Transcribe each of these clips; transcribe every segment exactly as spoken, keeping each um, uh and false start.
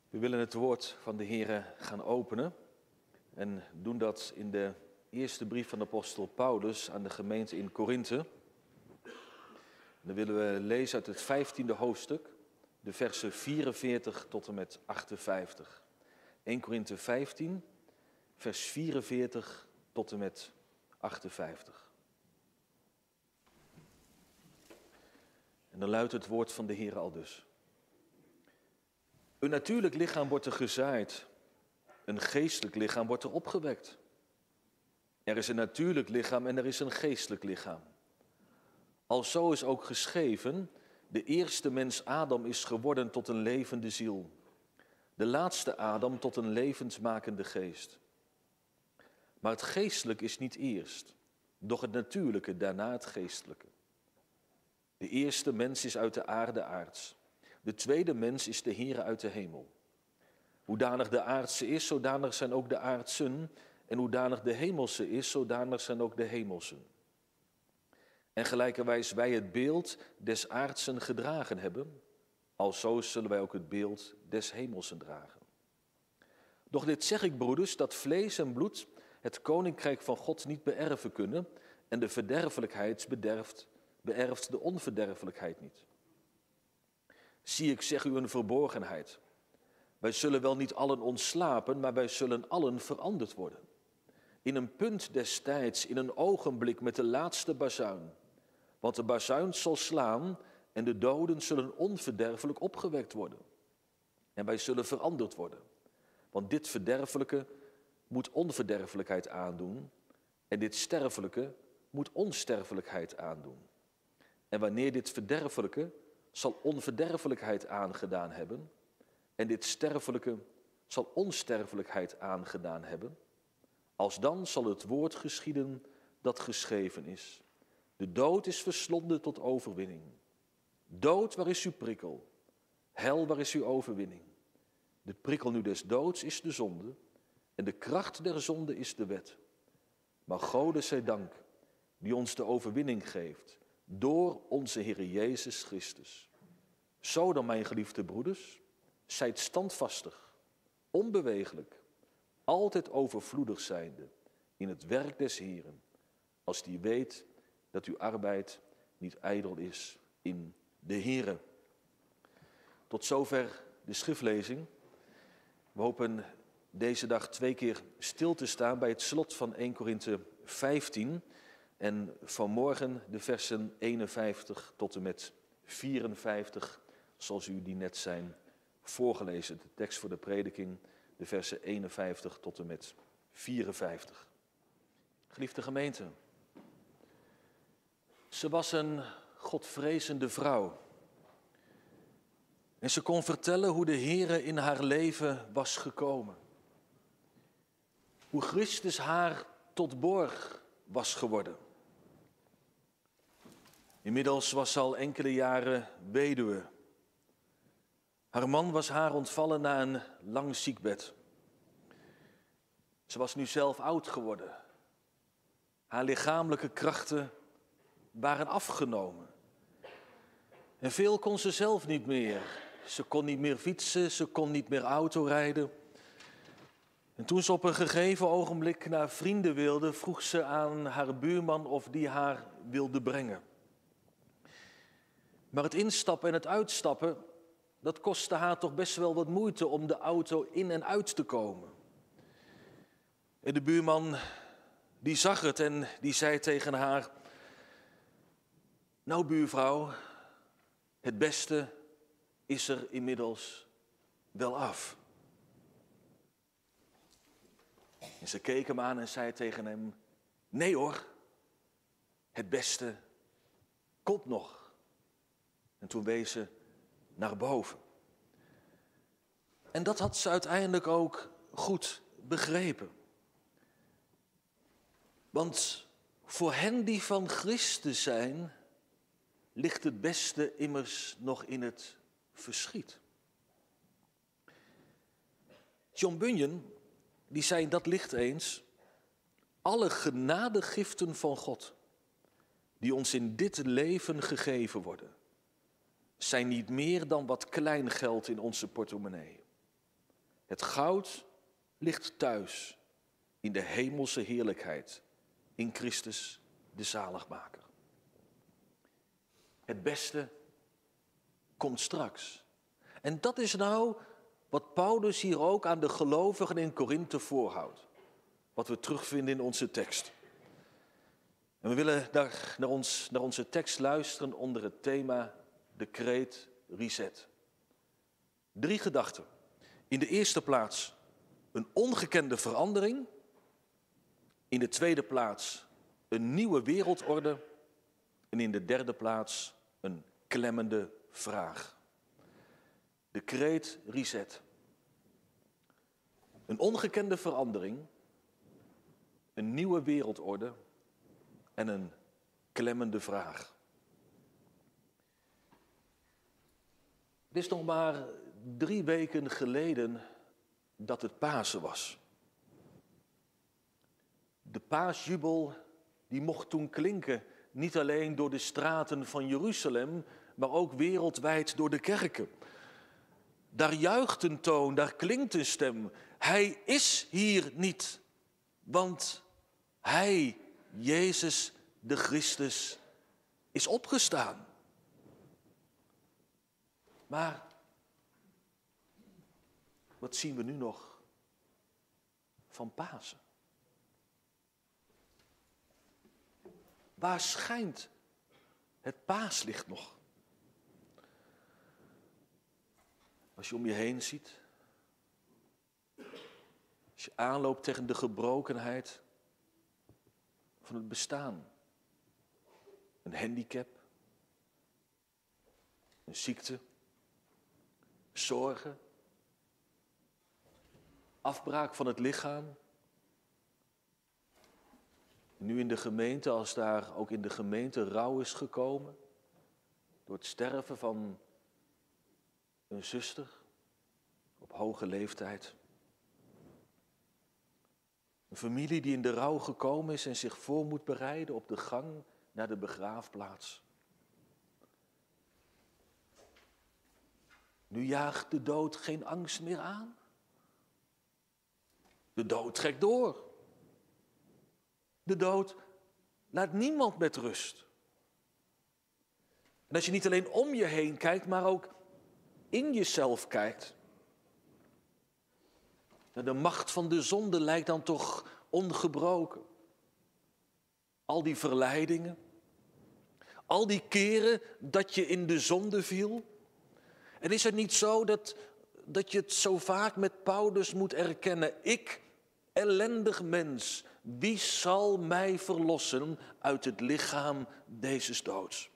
We willen het woord van de Heere gaan openen en doen dat in de eerste brief van de apostel Paulus aan de gemeente in Korinthe. Dan willen we lezen uit het vijftiende hoofdstuk, de versen vierenveertig tot en met achtenvijftig. eerste Korinthe vijftien, vers vierenveertig tot en met achtenvijftig. En dan luidt het woord van de Heere aldus. Een natuurlijk lichaam wordt er gezaaid, een geestelijk lichaam wordt er opgewekt. Er is een natuurlijk lichaam en er is een geestelijk lichaam. Alzo is ook geschreven, de eerste mens Adam is geworden tot een levende ziel. De laatste Adam tot een levensmakende geest. Maar het geestelijke is niet eerst, doch het natuurlijke daarna het geestelijke. De eerste mens is uit de aarde aards. De tweede mens is de Heere uit de hemel. Hoedanig de aardse is, zodanig zijn ook de aardsen. En hoedanig de hemelse is, zodanig zijn ook de hemelsen. En gelijkerwijs wij het beeld des aardsen gedragen hebben, alzo zullen wij ook het beeld des hemelsen dragen. Doch dit zeg ik, broeders, dat vlees en bloed het koninkrijk van God niet beërven kunnen en de verderfelijkheid bederft, beërft de onverderfelijkheid niet. Zie, ik zeg u een verborgenheid. Wij zullen wel niet allen ontslapen, maar wij zullen allen veranderd worden. In een punt des tijds, in een ogenblik met de laatste bazuin. Want de bazuin zal slaan en de doden zullen onverderfelijk opgewekt worden. En wij zullen veranderd worden. Want dit verderfelijke moet onverderfelijkheid aandoen en dit sterfelijke moet onsterfelijkheid aandoen. En wanneer dit verderfelijke zal onverderfelijkheid aangedaan hebben en dit sterfelijke zal onsterfelijkheid aangedaan hebben, alsdan zal het woord geschieden dat geschreven is. De dood is verslonden tot overwinning. Dood, waar is uw prikkel? Hel, waar is uw overwinning? De prikkel nu des doods is de zonde en de kracht der zonde is de wet. Maar Gode zij dank, die ons de overwinning geeft door onze Heer Jezus Christus. Zo dan, mijn geliefde broeders, zijt standvastig, onbeweeglijk, altijd overvloedig zijnde in het werk des Heeren, als die weet dat uw arbeid niet ijdel is in de Heere. Tot zover de schriftlezing. We hopen deze dag twee keer stil te staan bij het slot van eerste Korinthe vijftien en vanmorgen de versen eenenvijftig tot en met vierenvijftig, zoals u die net zijn voorgelezen. De tekst voor de prediking, de versen eenenvijftig tot en met vierenvijftig. Geliefde gemeente, ze was een godvrezende vrouw. En ze kon vertellen hoe de Heere in haar leven was gekomen. Hoe Christus haar tot borg was geworden. Inmiddels was ze al enkele jaren weduwe. Haar man was haar ontvallen na een lang ziekbed. Ze was nu zelf oud geworden. Haar lichamelijke krachten waren afgenomen. En veel kon ze zelf niet meer. Ze kon niet meer fietsen, ze kon niet meer autorijden. En toen ze op een gegeven ogenblik naar vrienden wilde, vroeg ze aan haar buurman of die haar wilde brengen. Maar het instappen en het uitstappen, dat kostte haar toch best wel wat moeite om de auto in en uit te komen. En de buurman, die zag het en die zei tegen haar: nou buurvrouw, het beste is er inmiddels wel af. En ze keek hem aan en zei tegen hem: nee hoor, het beste komt nog. En toen wees ze naar boven. En dat had ze uiteindelijk ook goed begrepen. Want voor hen die van Christus zijn, ligt het beste immers nog in het verschiet. John Bunyan, die zei in dat licht eens: alle genadegiften van God, die ons in dit leven gegeven worden, zijn niet meer dan wat kleingeld in onze portemonnee. Het goud ligt thuis in de hemelse heerlijkheid, in Christus de zaligmaker. Het beste komt straks. En dat is nou wat Paulus hier ook aan de gelovigen in Korinthe voorhoudt. Wat we terugvinden in onze tekst. En we willen naar, naar, ons, naar onze tekst luisteren onder het thema de kreet reset. Drie gedachten. In de eerste plaats een ongekende verandering. In de tweede plaats een nieuwe wereldorde. En in de derde plaats een klemmende vraag. De kreet reset. Een ongekende verandering. Een nieuwe wereldorde. En een klemmende vraag. Het is nog maar drie weken geleden dat het Pasen was. De paasjubel die mocht toen klinken, niet alleen door de straten van Jeruzalem, maar ook wereldwijd door de kerken. Daar juicht een toon, daar klinkt een stem. Hij is hier niet, want hij, Jezus de Christus, is opgestaan. Maar wat zien we nu nog van Pasen? Waar schijnt het paaslicht nog? Als je om je heen ziet, als je aanloopt tegen de gebrokenheid van het bestaan, een handicap, een ziekte, zorgen, afbraak van het lichaam. Nu in de gemeente, als daar ook in de gemeente rouw is gekomen door het sterven van een zuster op hoge leeftijd. Een familie die in de rouw gekomen is en zich voor moet bereiden op de gang naar de begraafplaats. Nu jaagt de dood geen angst meer aan. De dood trekt door. De dood laat niemand met rust. En als je niet alleen om je heen kijkt, maar ook in jezelf kijkt. De macht van de zonde lijkt dan toch ongebroken. Al die verleidingen, al die keren dat je in de zonde viel. En is het niet zo dat, dat je het zo vaak met Paulus moet erkennen? Ik, ellendig mens, wie zal mij verlossen uit het lichaam deze doods?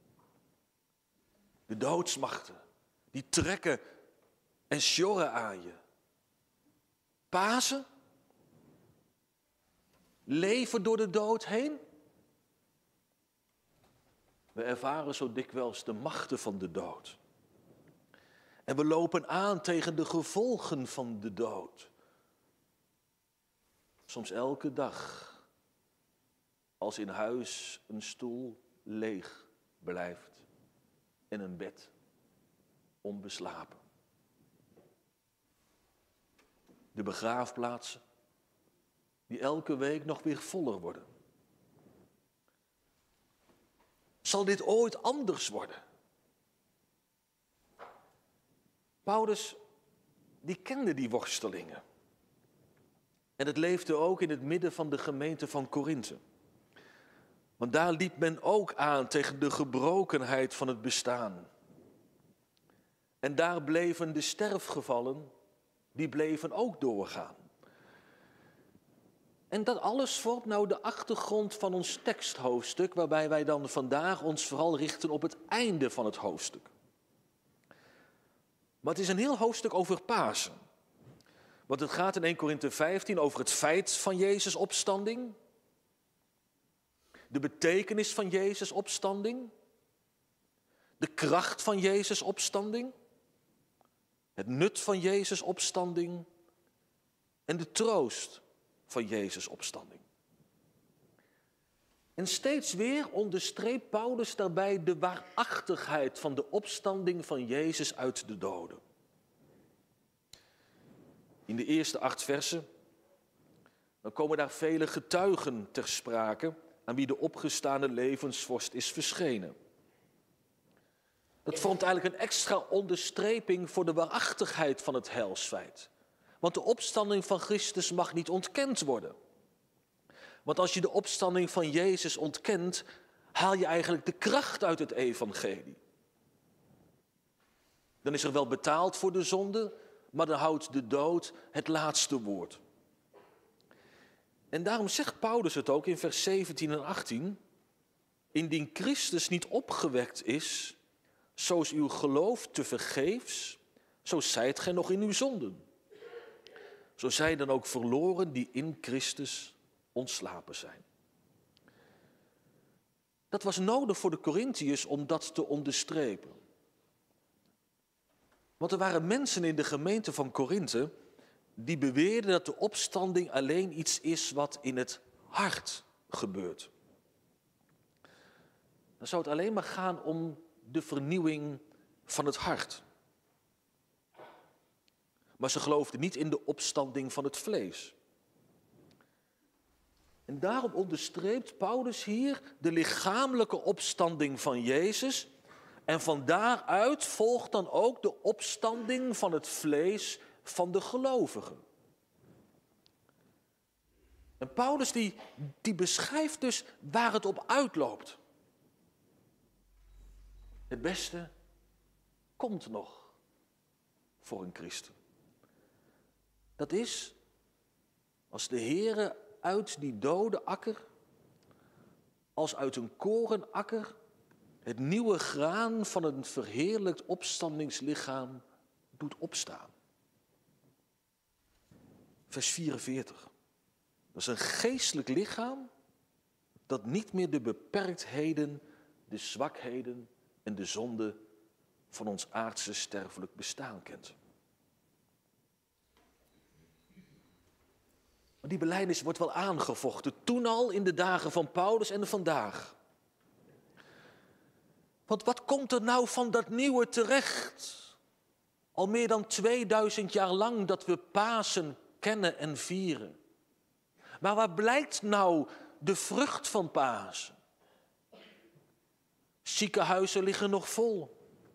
De doodsmachten, die trekken en sjorren aan je. Pasen? Leven door de dood heen? We ervaren zo dikwijls de machten van de dood. En we lopen aan tegen de gevolgen van de dood. Soms elke dag, als in huis een stoel leeg blijft en een bed onbeslapen. De begraafplaatsen die elke week nog weer voller worden. Zal dit ooit anders worden? Paulus, die kende die worstelingen. En het leefde ook in het midden van de gemeente van Korinthe. Want daar liep men ook aan tegen de gebrokenheid van het bestaan. En daar bleven de sterfgevallen, die bleven ook doorgaan. En dat alles vormt nou de achtergrond van ons teksthoofdstuk, waarbij wij dan vandaag ons vooral richten op het einde van het hoofdstuk. Maar het is een heel hoofdstuk over Pasen. Want het gaat in eerste Korinthe vijftien over het feit van Jezus' opstanding. De betekenis van Jezus' opstanding. De kracht van Jezus' opstanding. Het nut van Jezus' opstanding. En de troost van Jezus' opstanding. En steeds weer onderstreept Paulus daarbij de waarachtigheid van de opstanding van Jezus uit de doden. In de eerste acht versen, dan komen daar vele getuigen ter sprake aan wie de opgestane levensvorst is verschenen. Dat vormt eigenlijk een extra onderstreping voor de waarachtigheid van het heilsfeit. Want de opstanding van Christus mag niet ontkend worden. Want als je de opstanding van Jezus ontkent, haal je eigenlijk de kracht uit het evangelie. Dan is er wel betaald voor de zonde, maar dan houdt de dood het laatste woord. En daarom zegt Paulus het ook in vers zeventien en achttien. Indien Christus niet opgewekt is, zo is uw geloof te vergeefs, zo zijt gij nog in uw zonden. Zo zijn dan ook verloren die in Christus ontslapen zijn. Dat was nodig voor de Korintiërs om dat te onderstrepen. Want er waren mensen in de gemeente van Korinthe die beweerden dat de opstanding alleen iets is wat in het hart gebeurt. Dan zou het alleen maar gaan om de vernieuwing van het hart. Maar ze geloofden niet in de opstanding van het vlees. En daarom onderstreept Paulus hier de lichamelijke opstanding van Jezus. En van daaruit volgt dan ook de opstanding van het vlees van de gelovigen. En Paulus die, die beschrijft dus waar het op uitloopt. Het beste komt nog voor een christen. Dat is als de Heere uit die dode akker, als uit een korenakker, het nieuwe graan van een verheerlijkt opstandingslichaam doet opstaan. Vers vierenveertig. Dat is een geestelijk lichaam dat niet meer de beperktheden, de zwakheden en de zonde van ons aardse sterfelijk bestaan kent. Maar die belijdenis wordt wel aangevochten, toen al in de dagen van Paulus en vandaag. Want wat komt er nou van dat nieuwe terecht? Al meer dan tweeduizend jaar lang dat we Pasen kennen en vieren. Maar waar blijkt nou de vrucht van Pasen? Ziekenhuizen liggen nog vol.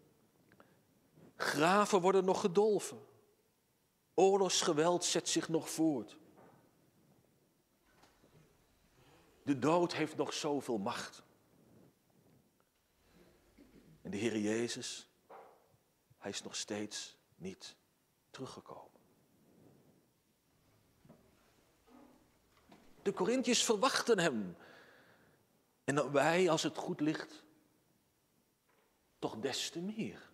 Graven worden nog gedolven. Oorlogsgeweld zet zich nog voort. De dood heeft nog zoveel macht. En de Heer Jezus, hij is nog steeds niet teruggekomen. De Korintiërs verwachten hem. En dan wij, als het goed ligt, toch des te meer.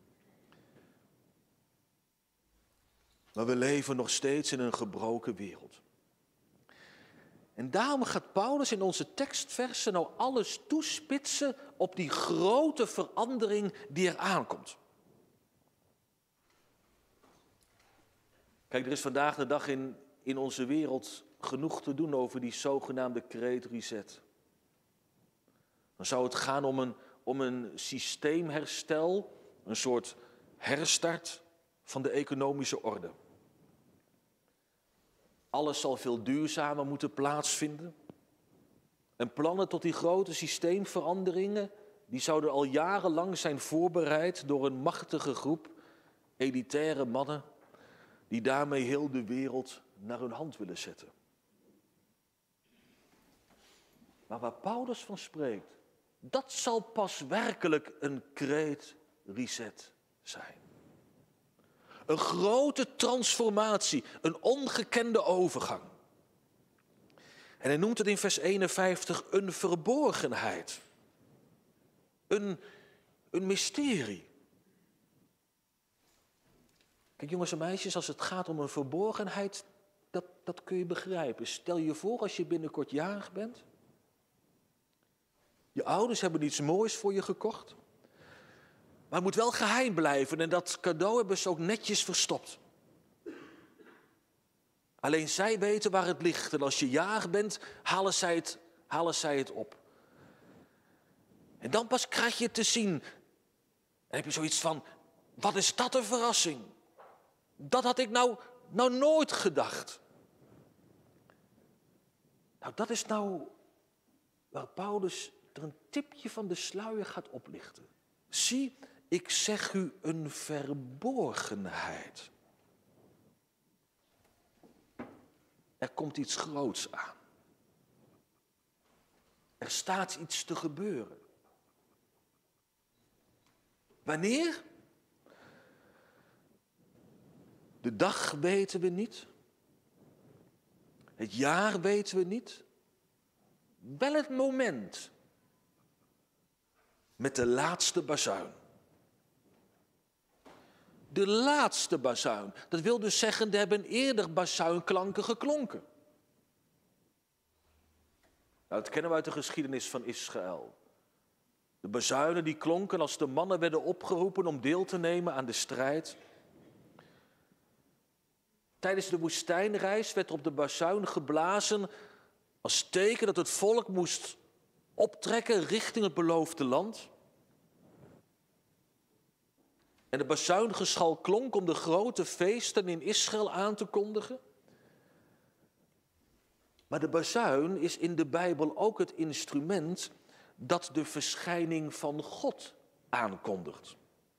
Maar we leven nog steeds in een gebroken wereld. En daarom gaat Paulus in onze tekstversen nou alles toespitsen op die grote verandering die er aankomt. Kijk, er is vandaag de dag in, in onze wereld genoeg te doen over die zogenaamde Great Reset. Dan zou het gaan om een, om een systeemherstel, een soort herstart van de economische orde. Alles zal veel duurzamer moeten plaatsvinden. En plannen tot die grote systeemveranderingen, die zouden al jarenlang zijn voorbereid door een machtige groep elitaire mannen, die daarmee heel de wereld naar hun hand willen zetten. Maar waar Paulus van spreekt, dat zal pas werkelijk een Great Reset zijn. Een grote transformatie, een ongekende overgang. En hij noemt het in vers eenenvijftig een verborgenheid. Een, een mysterie. Kijk jongens en meisjes, als het gaat om een verborgenheid, dat, dat kun je begrijpen. Stel je voor als je binnenkort jarig bent. Je ouders hebben iets moois voor je gekocht. Maar het moet wel geheim blijven en dat cadeau hebben ze ook netjes verstopt. Alleen zij weten waar het ligt en als je jarig bent, halen zij het, halen zij het op. En dan pas krijg je het te zien. En dan heb je zoiets van, wat is dat een verrassing. Dat had ik nou, nou nooit gedacht? Nou, dat is nou waar Paulus er een tipje van de sluier gaat oplichten. Zie, ik zeg u een verborgenheid. Er komt iets groots aan. Er staat iets te gebeuren. Wanneer? De dag weten we niet. Het jaar weten we niet. Wel het moment. Met de laatste bazuin. De laatste bazuin. Dat wil dus zeggen, er hebben eerder bazuinklanken geklonken. Nou, dat kennen we uit de geschiedenis van Israël. De bazuinen die klonken als de mannen werden opgeroepen om deel te nemen aan de strijd. Tijdens de woestijnreis werd op de bazuin geblazen als teken dat het volk moest optrekken richting het beloofde land. En de bazuingeschal klonk om de grote feesten in Israël aan te kondigen. Maar de bazuin is in de Bijbel ook het instrument dat de verschijning van God aankondigt.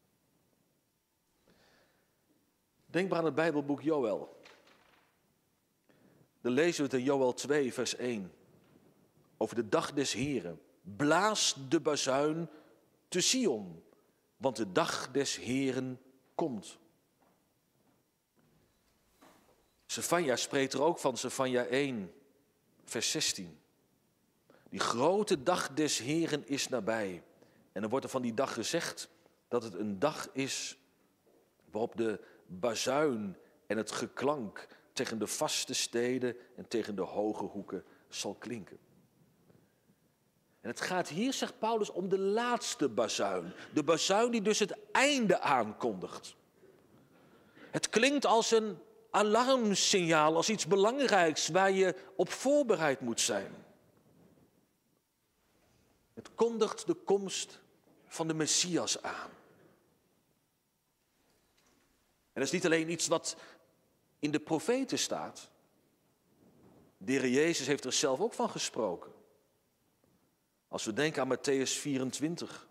Denk maar aan het Bijbelboek Joël. Dan lezen we het in Joël twee, vers één. Over de dag des Heren. Blaas de bazuin te Sion, want de dag des Heren komt. Sefanja spreekt er ook van, Sefanja één, vers zestien. Die grote dag des Heren is nabij. En dan wordt er van die dag gezegd dat het een dag is waarop de bazuin en het geklank tegen de vaste steden en tegen de hoge hoeken zal klinken. En het gaat hier, zegt Paulus, om de laatste bazuin. De bazuin die dus het einde aankondigt. Het klinkt als een alarmsignaal, als iets belangrijks waar je op voorbereid moet zijn. Het kondigt de komst van de Messias aan. En dat is niet alleen iets wat in de profeten staat. De Heer Jezus heeft er zelf ook van gesproken. Als we denken aan Matthäus vierentwintig.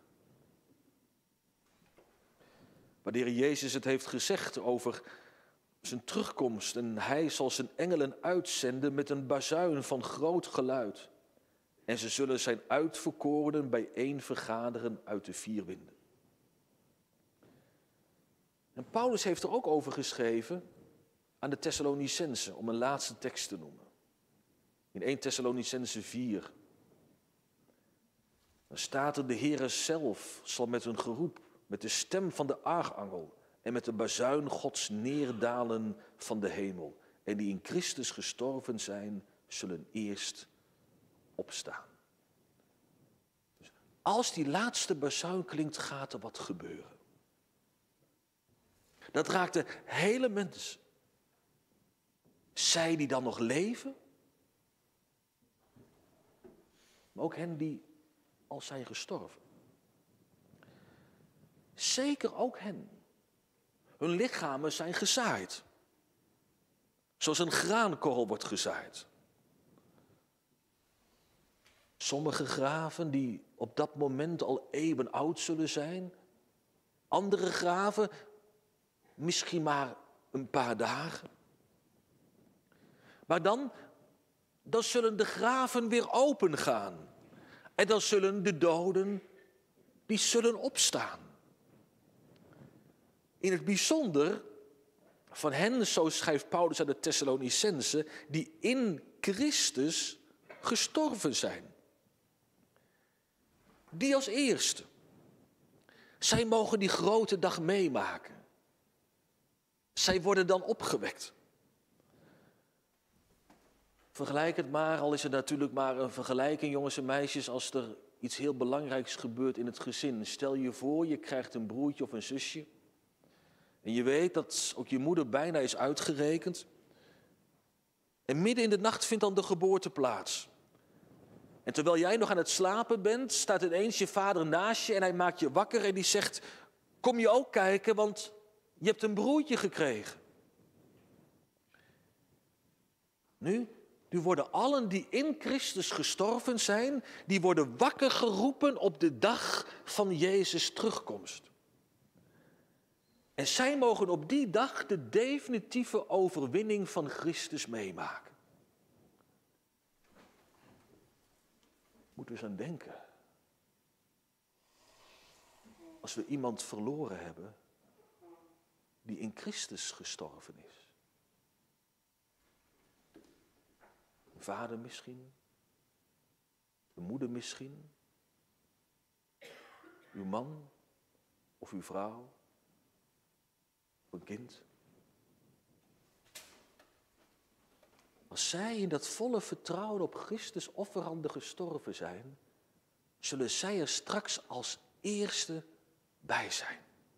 Waar de Heer Jezus het heeft gezegd over zijn terugkomst. En hij zal zijn engelen uitzenden met een bazuin van groot geluid. En ze zullen zijn uitverkorenen bijeen vergaderen uit de vier winden. En Paulus heeft er ook over geschreven aan de Thessalonicenzen, om een laatste tekst te noemen. In eerste Thessalonicenzen vier. Dan staat er, de Heere zelf zal met een geroep, met de stem van de aartsengel en met de bazuin Gods neerdalen van de hemel. En die in Christus gestorven zijn, zullen eerst opstaan. Dus als die laatste bazuin klinkt, gaat er wat gebeuren. Dat raakt de hele mens. Zij die dan nog leven, maar ook hen die al zijn gestorven. Zeker ook hen. Hun lichamen zijn gezaaid. Zoals een graankorrel wordt gezaaid. Sommige graven die op dat moment al eeuwen oud zullen zijn. Andere graven misschien maar een paar dagen. Maar dan, dan zullen de graven weer open gaan. En dan zullen de doden, die zullen opstaan. In het bijzonder van hen, zo schrijft Paulus aan de Thessalonicenzen, die in Christus gestorven zijn. Die als eerste. Zij mogen die grote dag meemaken. Zij worden dan opgewekt. Vergelijk het maar, al is het natuurlijk maar een vergelijking, jongens en meisjes, als er iets heel belangrijks gebeurt in het gezin. Stel je voor, je krijgt een broertje of een zusje. En je weet dat ook je moeder bijna is uitgerekend. En midden in de nacht vindt dan de geboorte plaats. En terwijl jij nog aan het slapen bent, staat ineens je vader naast je en hij maakt je wakker en die zegt, kom je ook kijken, want je hebt een broertje gekregen. Nu, nu worden allen die in Christus gestorven zijn, die worden wakker geroepen op de dag van Jezus' terugkomst. En zij mogen op die dag de definitieve overwinning van Christus meemaken. Moeten we eens aan denken. Als we iemand verloren hebben die in Christus gestorven is. Een vader misschien, een moeder misschien, uw man of uw vrouw, of een kind. Als zij in dat volle vertrouwen op Christus offerhanden gestorven zijn, zullen zij er straks als eerste bij zijn.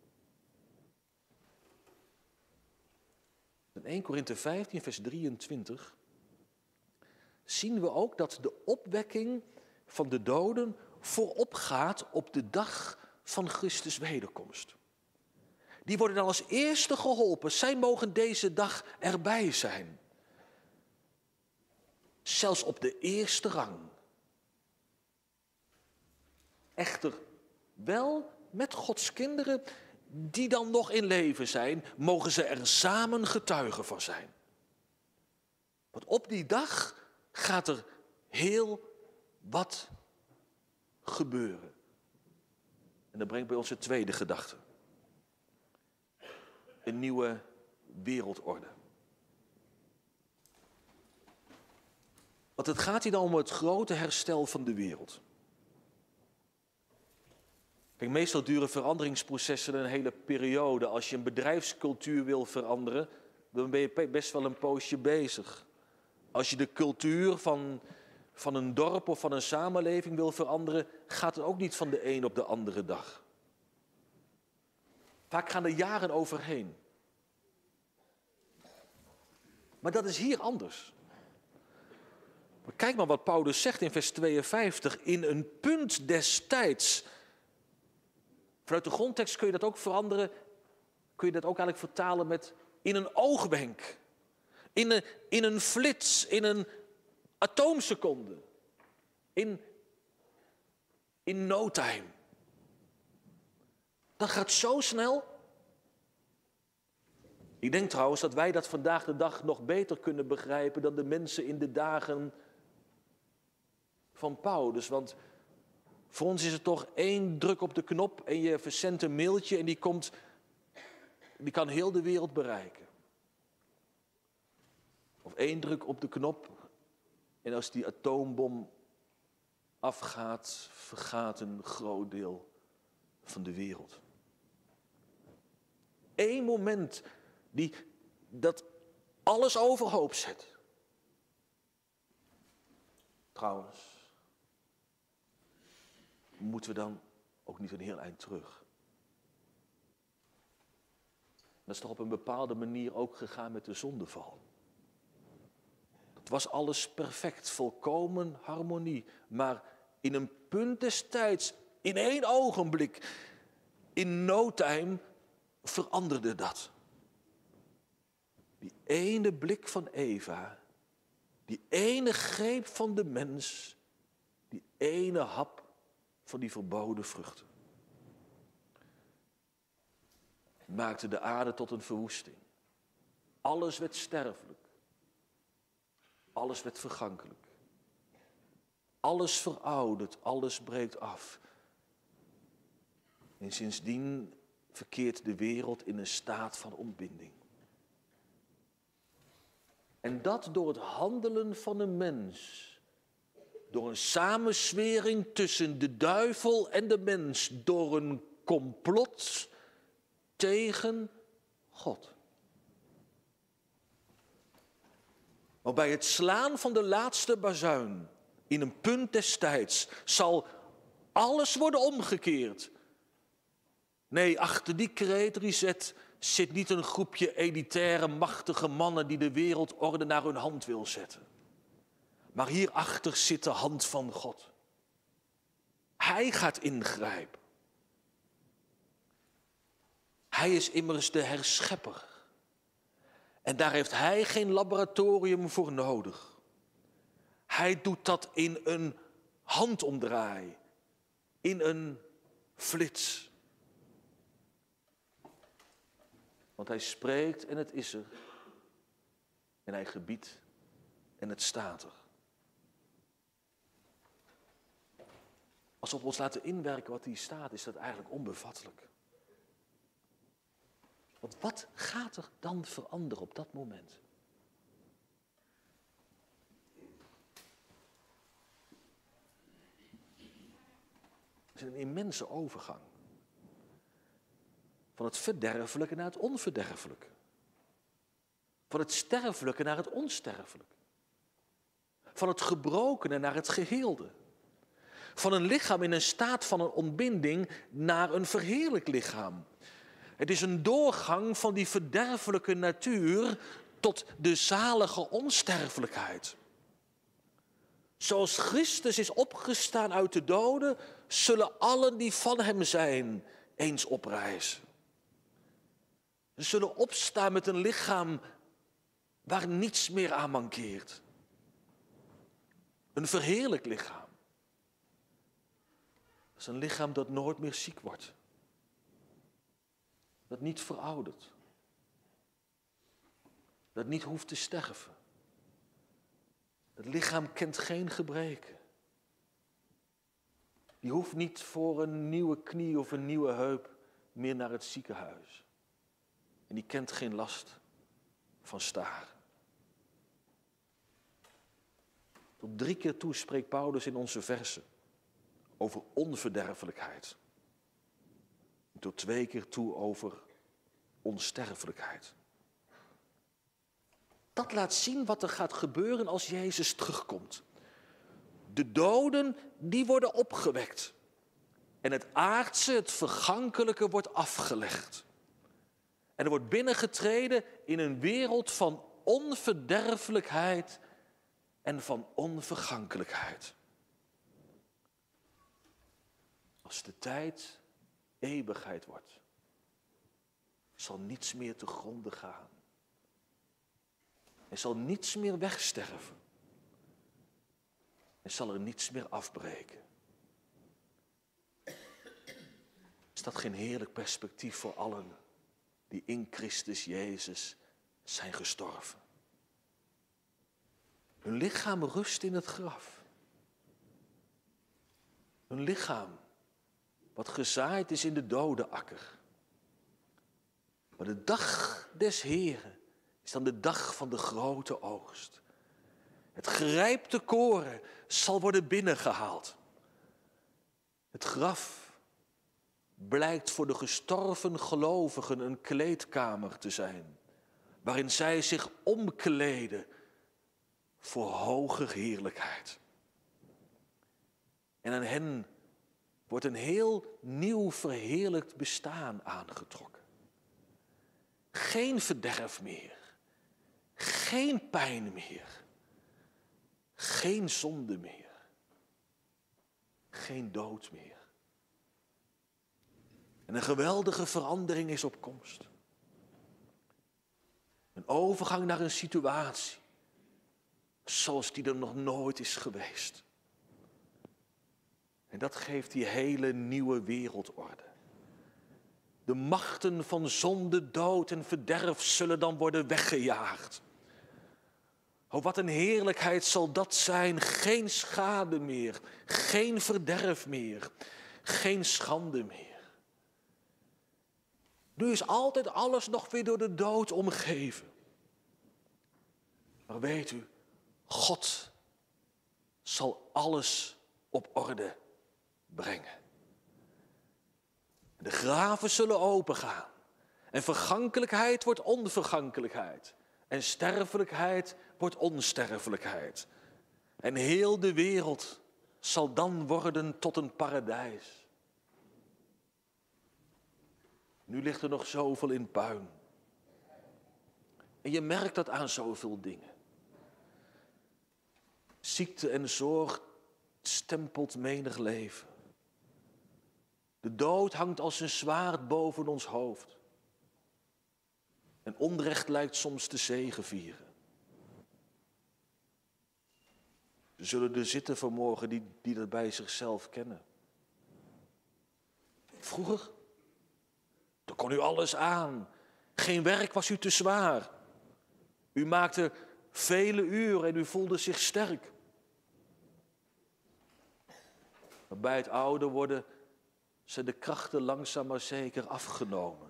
In Eerste Korinthe vijftien, vers drieëntwintig zien we ook dat de opwekking van de doden voorop gaat op de dag van Christus' wederkomst. Die worden dan als eerste geholpen. Zij mogen deze dag erbij zijn. Zelfs op de eerste rang. Echter wel met Gods kinderen die dan nog in leven zijn, mogen ze er samen getuigen van zijn. Want op die dag gaat er heel wat gebeuren. En dat brengt bij ons de tweede gedachte. Een nieuwe wereldorde. Want het gaat hier dan om het grote herstel van de wereld. Kijk, meestal duren veranderingsprocessen een hele periode. Als je een bedrijfscultuur wil veranderen, dan ben je best wel een poosje bezig. Als je de cultuur van, van een dorp of van een samenleving wil veranderen, gaat het ook niet van de een op de andere dag. Vaak gaan er jaren overheen. Maar dat is hier anders. Maar kijk maar wat Paulus zegt in vers tweeënvijftig. In een punt des tijds. Vanuit de grondtekst kun je dat ook veranderen. Kun je dat ook eigenlijk vertalen met in een oogwenk. In een, in een flits. In een atoomseconde. In, in no time. Dat gaat zo snel. Ik denk trouwens dat wij dat vandaag de dag nog beter kunnen begrijpen dan de mensen in de dagen van Paulus. Want voor ons is het toch één druk op de knop en je verzendt een mailtje en die komt, die kan heel de wereld bereiken. Of één druk op de knop en als die atoombom afgaat, vergaat een groot deel van de wereld. Eén moment die dat alles overhoop zet. Trouwens, moeten we dan ook niet een heel eind terug. Dat is toch op een bepaalde manier ook gegaan met de zondeval. Het was alles perfect, volkomen harmonie. Maar in een punt des tijds, in één ogenblik, in no time, veranderde dat. Die ene blik van Eva, die ene greep van de mens, die ene hap van die verboden vruchten. Maakte de aarde tot een verwoesting. Alles werd sterfelijk. Alles werd vergankelijk. Alles verouderd, alles breekt af. En sindsdien verkeert de wereld in een staat van ontbinding. En dat door het handelen van een mens. Door een samenzwering tussen de duivel en de mens. Door een complot tegen God. Maar bij het slaan van de laatste bazuin, in een punt des tijds, zal alles worden omgekeerd. Nee, achter die kreetriezet zit niet een groepje elitaire, machtige mannen die de wereldorde naar hun hand wil zetten. Maar hierachter zit de hand van God. Hij gaat ingrijpen. Hij is immers de herschepper. En daar heeft hij geen laboratorium voor nodig. Hij doet dat in een handomdraai, in een flits. Want hij spreekt en het is er. En hij gebiedt en het staat er. Als we op ons laten inwerken wat hier staat, is dat eigenlijk onbevattelijk. Want wat gaat er dan veranderen op dat moment? Het is een immense overgang. Van het verderfelijke naar het onverderfelijke. Van het sterfelijke naar het onsterfelijke. Van het gebrokene naar het geheelde. Van een lichaam in een staat van een ontbinding naar een verheerlijk lichaam. Het is een doorgang van die verderfelijke natuur tot de zalige onsterfelijkheid. Zoals Christus is opgestaan uit de doden, zullen allen die van hem zijn eens oprijzen. Ze zullen opstaan met een lichaam waar niets meer aan mankeert. Een verheerlijk lichaam. Dat is een lichaam dat nooit meer ziek wordt. Dat niet veroudert. Dat niet hoeft te sterven. Het lichaam kent geen gebreken. Die hoeft niet voor een nieuwe knie of een nieuwe heup meer naar het ziekenhuis. En die kent geen last van staren. Tot drie keer toe spreekt Paulus in onze versen over onverderfelijkheid. Tot twee keer toe over onsterfelijkheid. Dat laat zien wat er gaat gebeuren als Jezus terugkomt. De doden, die worden opgewekt. En het aardse, het vergankelijke wordt afgelegd. En er wordt binnengetreden in een wereld van onverderfelijkheid en van onvergankelijkheid. Als de tijd eeuwigheid wordt, zal niets meer te gronde gaan. Er zal niets meer wegsterven. Er zal er niets meer afbreken. Is dat geen heerlijk perspectief voor allen die in Christus Jezus zijn gestorven? Hun lichaam rust in het graf. Hun lichaam wat gezaaid is in de dodenakker. Maar de dag des Heren is dan de dag van de grote oogst. Het gerijpte koren zal worden binnengehaald. Het graf blijkt voor de gestorven gelovigen een kleedkamer te zijn, waarin zij zich omkleden voor hoge heerlijkheid. En aan hen wordt een heel nieuw verheerlijkt bestaan aangetrokken. Geen verderf meer, geen pijn meer, geen zonde meer, geen dood meer. En een geweldige verandering is op komst. Een overgang naar een situatie zoals die er nog nooit is geweest. En dat geeft die hele nieuwe wereldorde. De machten van zonde, dood en verderf zullen dan worden weggejaagd. Oh, wat een heerlijkheid zal dat zijn. Geen schade meer, geen verderf meer, geen schande meer. Nu is altijd alles nog weer door de dood omgeven. Maar weet u, God zal alles op orde brengen. De graven zullen opengaan. En vergankelijkheid wordt onvergankelijkheid. En sterfelijkheid wordt onsterfelijkheid. En heel de wereld zal dan worden tot een paradijs. Nu ligt er nog zoveel in puin. En je merkt dat aan zoveel dingen. Ziekte en zorg stempelt menig leven. De dood hangt als een zwaard boven ons hoofd. En onrecht lijkt soms te zegevieren. Er zullen er zitten vanmorgen die, die dat bij zichzelf kennen. Vroeger, toen kon u alles aan. Geen werk was u te zwaar. U maakte vele uren en u voelde zich sterk. Maar bij het ouder worden zijn de krachten langzaam maar zeker afgenomen.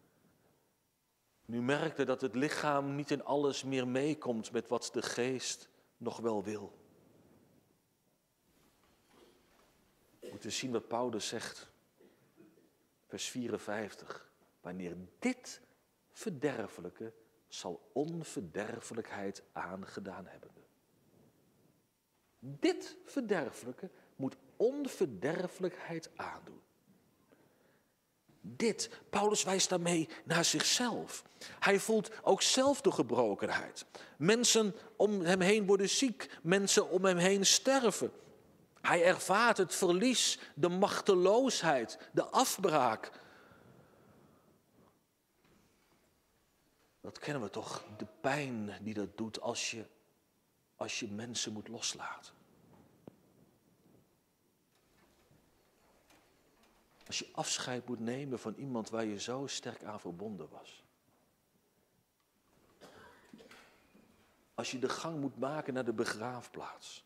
Nu merkte dat het lichaam niet in alles meer meekomt met wat de geest nog wel wil. We moeten zien wat Paulus zegt. Vers vierenvijftig. Wanneer dit verderfelijke zal onverderfelijkheid aangedaan hebben. Dit verderfelijke moet onverderfelijkheid aandoen. Dit, Paulus wijst daarmee naar zichzelf. Hij voelt ook zelf de gebrokenheid. Mensen om hem heen worden ziek, mensen om hem heen sterven. Hij ervaart het verlies, de machteloosheid, de afbraak. Dat kennen we toch, de pijn die dat doet als je, als je mensen moet loslaten. Als je afscheid moet nemen van iemand waar je zo sterk aan verbonden was. Als je de gang moet maken naar de begraafplaats.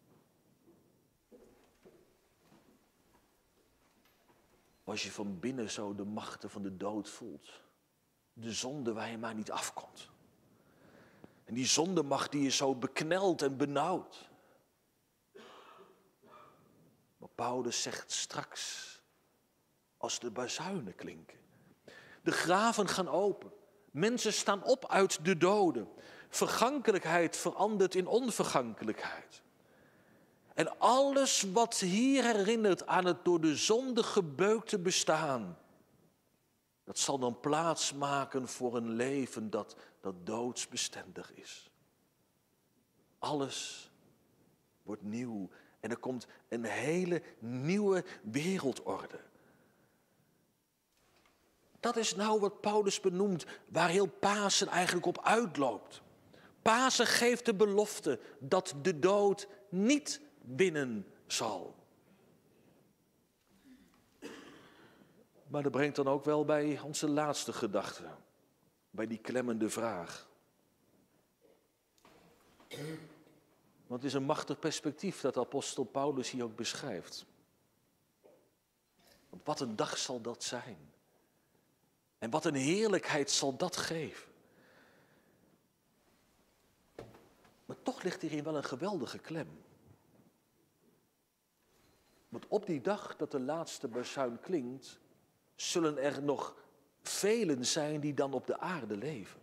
Als je van binnen zo de machten van de dood voelt. De zonde waar je maar niet afkomt. En die zondemacht die je zo beknelt en benauwd. Maar Paulus zegt straks, als de bazuinen klinken. De graven gaan open. Mensen staan op uit de doden. Vergankelijkheid verandert in onvergankelijkheid. En alles wat hier herinnert aan het door de zonde gebeukte bestaan, dat zal dan plaats maken voor een leven dat, dat doodsbestendig is. Alles wordt nieuw en er komt een hele nieuwe wereldorde. Dat is nou wat Paulus benoemt, waar heel Pasen eigenlijk op uitloopt. Pasen geeft de belofte dat de dood niet winnen zal. Maar dat brengt dan ook wel bij onze laatste gedachte, bij die klemmende vraag. Want het is een machtig perspectief dat apostel Paulus hier ook beschrijft. Want wat een dag zal dat zijn. En wat een heerlijkheid zal dat geven. Maar toch ligt hierin wel een geweldige klem. Want op die dag dat de laatste bazuin klinkt, zullen er nog velen zijn die dan op de aarde leven.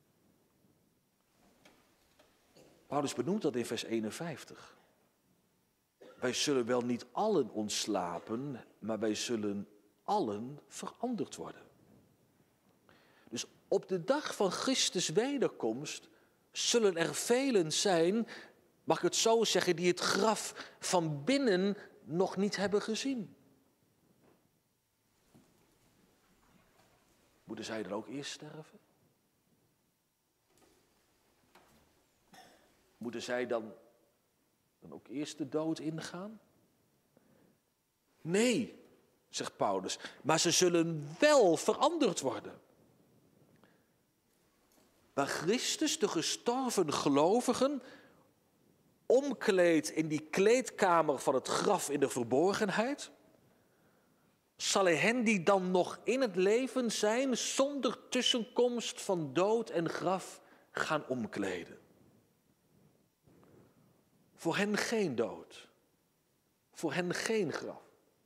Paulus benoemt dat in vers eenenvijftig. Wij zullen wel niet allen ontslapen, maar wij zullen allen veranderd worden. Dus op de dag van Christus wederkomst zullen er velen zijn, mag ik het zo zeggen, die het graf van binnen nog niet hebben gezien. Moeten zij dan ook eerst sterven? Moeten zij dan, dan ook eerst de dood ingaan? Nee, zegt Paulus, maar ze zullen wel veranderd worden. Waar Christus de gestorven gelovigen omkleedt in die kleedkamer van het graf in de verborgenheid, zal hij hen die dan nog in het leven zijn, zonder tussenkomst van dood en graf, gaan omkleden. Voor hen geen dood. Voor hen geen graf.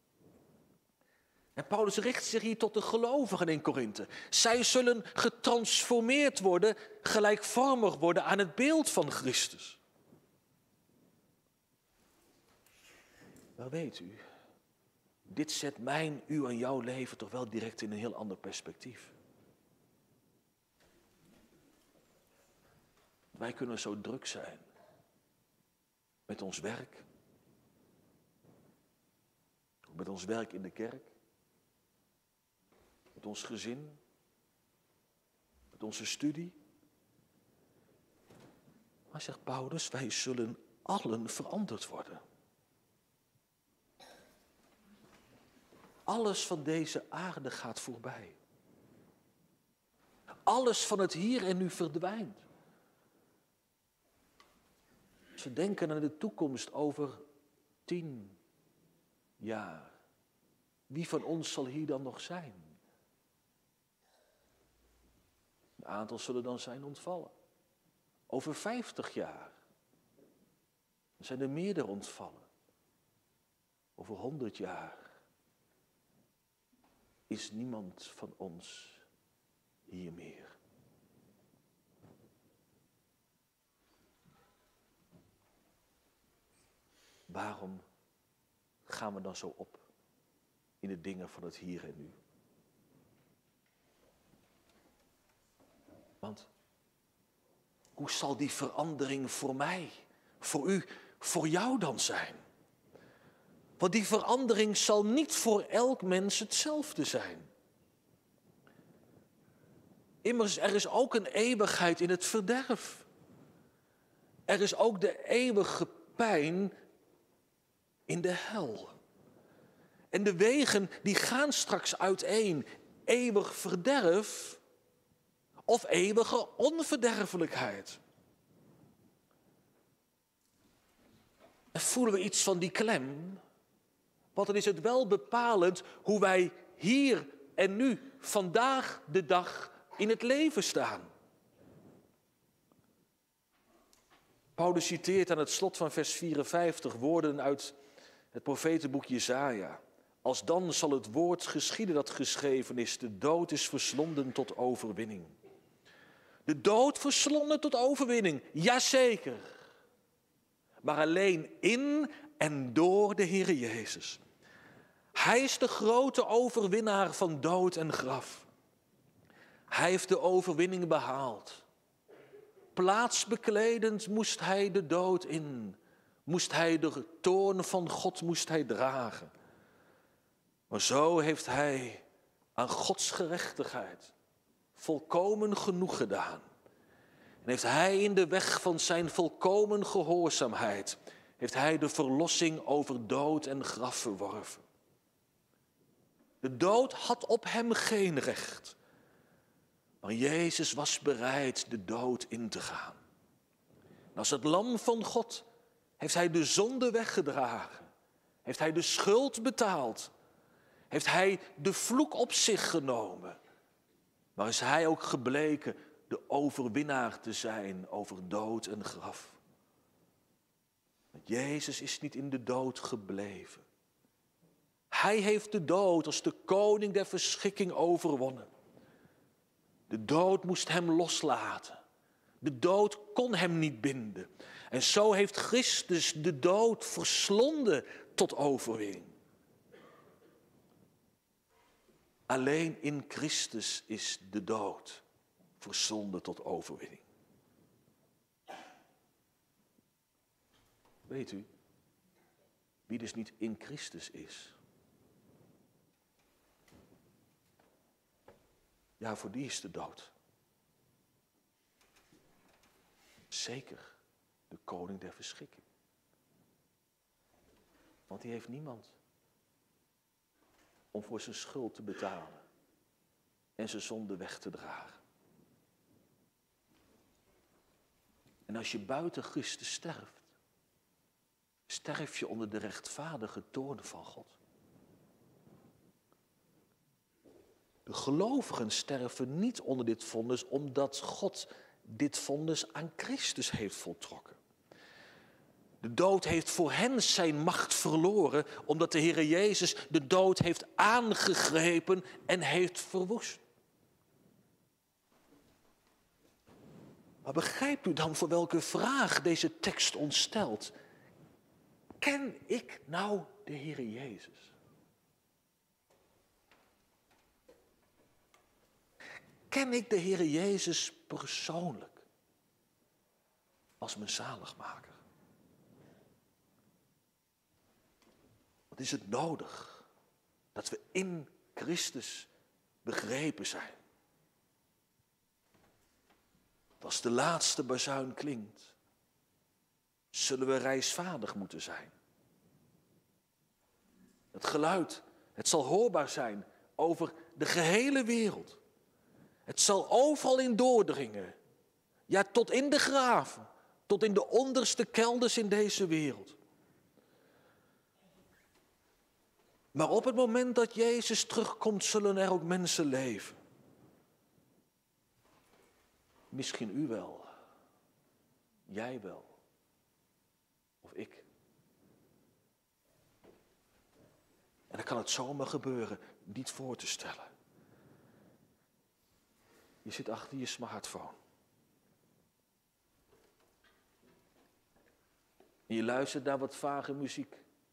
En Paulus richt zich hier tot de gelovigen in Korinthe. Zij zullen getransformeerd worden, gelijkvormig worden aan het beeld van Christus. Maar weet u, dit zet mijn, uw en jouw leven toch wel direct in een heel ander perspectief. Wij kunnen zo druk zijn met ons werk, met ons werk in de kerk, met ons gezin, met onze studie. Maar zegt Paulus, wij zullen allen veranderd worden. Alles van deze aarde gaat voorbij. Alles van het hier en nu verdwijnt. Als we denken aan de toekomst over tien jaar. Wie van ons zal hier dan nog zijn? Een aantal zullen dan zijn ontvallen. Over vijftig jaar zijn er meerdere ontvallen. Over honderd jaar is niemand van ons hier meer. Waarom gaan we dan zo op in de dingen van het hier en nu? Want hoe zal die verandering voor mij, voor u, voor jou dan zijn? Want die verandering zal niet voor elk mens hetzelfde zijn. Immers, er is ook een eeuwigheid in het verderf. Er is ook de eeuwige pijn in de hel. En de wegen die gaan straks uiteen. Eeuwig verderf of eeuwige onverderfelijkheid. En voelen we iets van die klem? Want dan is het wel bepalend hoe wij hier en nu, vandaag de dag, in het leven staan. Paulus citeert aan het slot van vers vierenvijftig woorden uit het profetenboek Jesaja. Als dan zal het woord geschieden dat geschreven is, de dood is verslonden tot overwinning. De dood verslonden tot overwinning, jazeker. Maar alleen in en door de Heer Jezus. Hij is de grote overwinnaar van dood en graf. Hij heeft de overwinning behaald. Plaatsbekledend moest hij de dood in. Moest hij de toorn van God moest hij dragen. Maar zo heeft hij aan Gods gerechtigheid volkomen genoeg gedaan. En heeft hij in de weg van zijn volkomen gehoorzaamheid, heeft hij de verlossing over dood en graf verworven. De dood had op hem geen recht. Maar Jezus was bereid de dood in te gaan. En als het lam van God heeft hij de zonde weggedragen. Heeft hij de schuld betaald. Heeft hij de vloek op zich genomen. Maar is hij ook gebleken de overwinnaar te zijn over dood en graf. Want Jezus is niet in de dood gebleven. Hij heeft de dood als de koning der verschikking overwonnen. De dood moest hem loslaten. De dood kon hem niet binden. En zo heeft Christus de dood verslonden tot overwinning. Alleen in Christus is de dood verslonden tot overwinning. Weet u, wie dus niet in Christus is? Ja, voor die is de dood. Zeker de koning der verschikking. Want die heeft niemand om voor zijn schuld te betalen en zijn zonde weg te dragen. En als je buiten Christus sterft, sterf je onder de rechtvaardige toorn van God. De gelovigen sterven niet onder dit vonnis, omdat God dit vonnis aan Christus heeft voltrokken. De dood heeft voor hen zijn macht verloren, omdat de Heer Jezus de dood heeft aangegrepen en heeft verwoest. Maar begrijpt u dan voor welke vraag deze tekst ons stelt? Ken ik nou de Heer Jezus? Ken ik de Heer Jezus persoonlijk als mijn zaligmaker? Wat is het nodig dat we in Christus begrepen zijn? Als de laatste bazuin klinkt, zullen we reisvaardig moeten zijn. Het geluid, het zal hoorbaar zijn over de gehele wereld. Het zal overal in doordringen. Ja, tot in de graven, tot in de onderste kelders in deze wereld. Maar op het moment dat Jezus terugkomt, zullen er ook mensen leven. Misschien u wel. Jij wel. Of ik. En dan kan het zomaar gebeuren, niet voor te stellen. Je zit achter je smartphone. En je luistert naar wat vage muziek.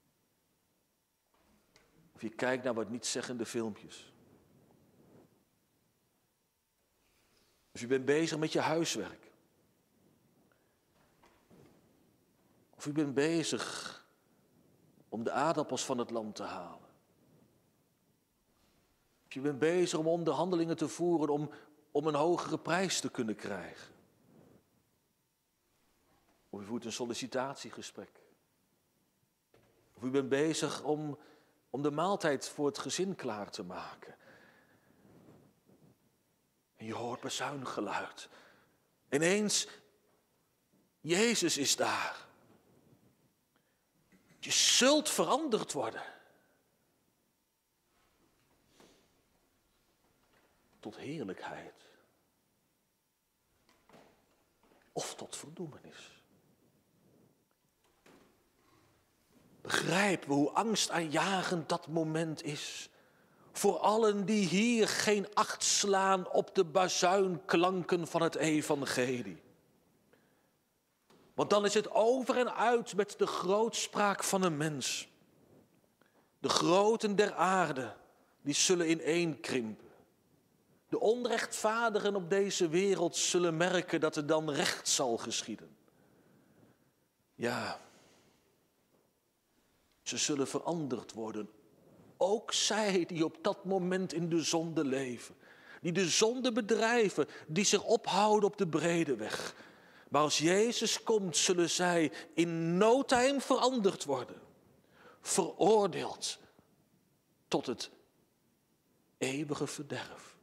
Of je kijkt naar wat nietszeggende filmpjes. Dus u bent bezig met je huiswerk. Of u bent bezig om de aardappels van het land te halen. Of je bent bezig om onderhandelingen te voeren om, om een hogere prijs te kunnen krijgen. Of u voert een sollicitatiegesprek. Of u bent bezig om, om de maaltijd voor het gezin klaar te maken. En je hoort bazuingeluid. Ineens, Jezus is daar. Je zult veranderd worden. Tot heerlijkheid. Of tot verdoemenis. Begrijpen we hoe angstaanjagend dat moment is. Voor allen die hier geen acht slaan op de bazuinklanken van het evangelie. Want dan is het over en uit met de grootspraak van een mens. De groten der aarde, die zullen ineenkrimpen. De onrechtvaardigen op deze wereld zullen merken dat er dan recht zal geschieden. Ja, ze zullen veranderd worden. Ook zij die op dat moment in de zonde leven. Die de zonde bedrijven, die zich ophouden op de brede weg. Maar als Jezus komt, zullen zij in no time veranderd worden. Veroordeeld tot het eeuwige verderf.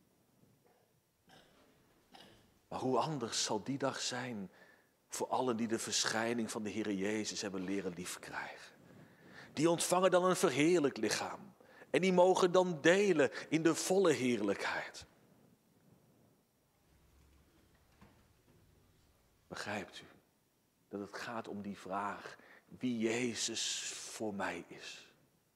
Maar hoe anders zal die dag zijn voor allen die de verschijning van de Heer Jezus hebben leren liefkrijgen. Die ontvangen dan een verheerlijk lichaam. En die mogen dan delen in de volle heerlijkheid. Begrijpt u dat het gaat om die vraag wie Jezus voor mij is?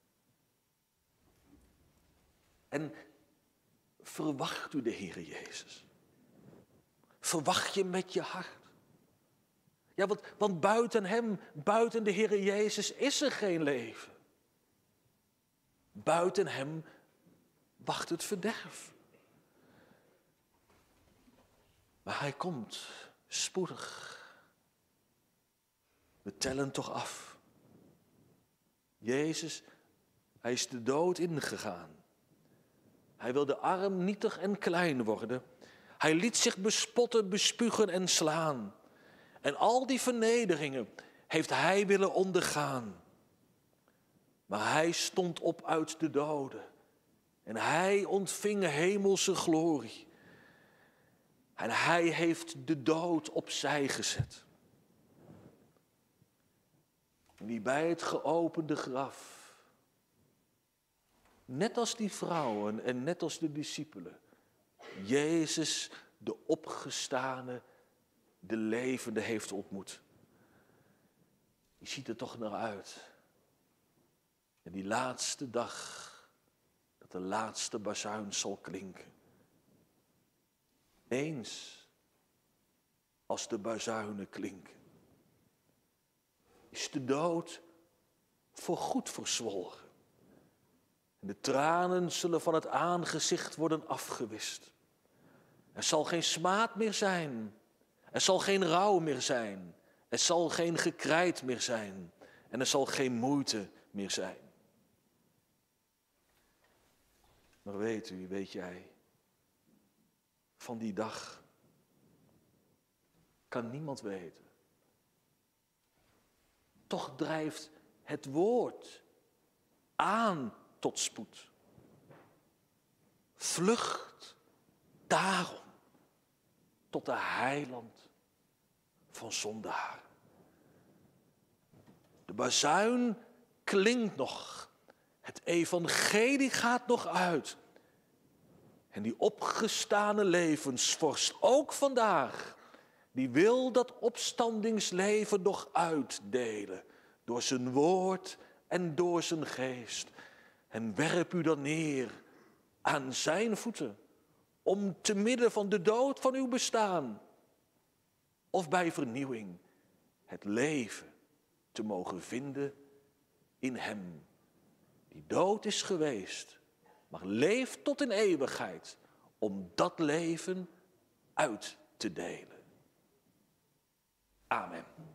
En verwacht u de Heer Jezus? Verwacht je met je hart? Ja, want, want buiten hem, buiten de Heer Jezus is er geen leven. Buiten hem wacht het verderf. Maar hij komt spoedig. We tellen toch af. Jezus, hij is de dood ingegaan. Hij wilde arm, nietig en klein worden. Hij liet zich bespotten, bespugen en slaan. En al die vernederingen heeft hij willen ondergaan. Maar hij stond op uit de doden. En hij ontving hemelse glorie. En hij heeft de dood opzij gezet. En die bij het geopende graf, net als die vrouwen en net als de discipelen, Jezus, de opgestane, de levende heeft ontmoet. Die ziet er toch naar uit. En die laatste dag, dat de laatste bazuin zal klinken. Eens als de bazuinen klinken, is de dood voorgoed verzwolgen. En de tranen zullen van het aangezicht worden afgewist. Er zal geen smaad meer zijn. Er zal geen rouw meer zijn. Er zal geen gekrijt meer zijn. En er zal geen moeite meer zijn. Maar weet u, weet jij, van die dag kan niemand weten. Toch drijft het woord aan tot spoed. Vlucht daarom tot de heiland van zondaar. De bazuin klinkt nog. Het evangelie gaat nog uit. En die opgestane levensvorst, ook vandaag, die wil dat opstandingsleven nog uitdelen. Door zijn woord en door zijn geest. En werp u dan neer aan zijn voeten. Om te midden van de dood van uw bestaan. Of bij vernieuwing het leven te mogen vinden in hem. Die dood is geweest, maar leeft tot in eeuwigheid. Om dat leven uit te delen. Amen.